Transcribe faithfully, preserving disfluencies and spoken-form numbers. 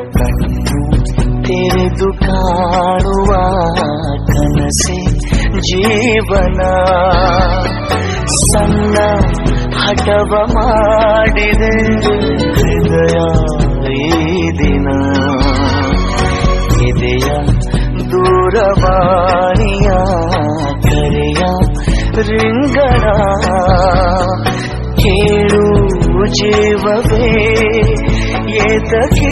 ಕಣ್ಣು ತೆರೆದು ಕಾಣುವ ಕನಸೆ ಜೀವನ. ಸಣ್ಣ ಹಠವ ಮಾಡಿದೆ ಹೃದಯ ಈ ದಿನ. ಎದೆಯ ದೂರವಾಣಿಯ ಕರೆಯ ರಿಂಗಣ ಕೇಳು ಜೀವವೇ ಏತಕ್ಕೆ